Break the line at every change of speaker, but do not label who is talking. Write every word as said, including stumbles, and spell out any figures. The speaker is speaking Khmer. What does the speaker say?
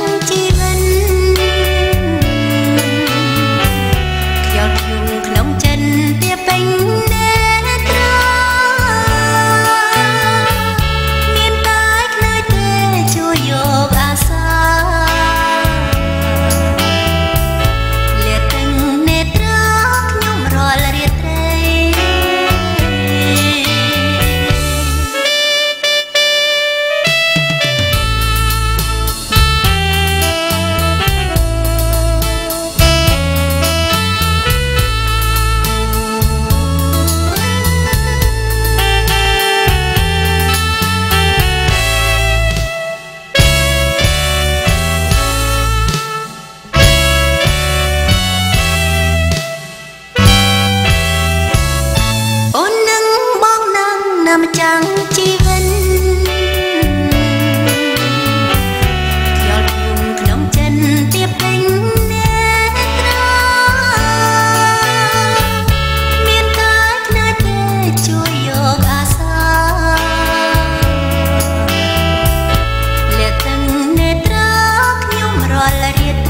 ជីវិតខ្យល់ភ្យុងក្នុងចិត្តទាពេញនេត្រមានតែខ្នើយទេជួយយកអាសាលាទាំងនេត្រខ្ញុំរាល់រាត្រីម្ចាំងជីវិតខ្យល់ភ្យុងក្នុងចិត្តទាពេញនេត្រមានតែខ្នើយទេជួយយកអាសាលាទាំងនេត្រខ្ញុំរាល់រាត្រី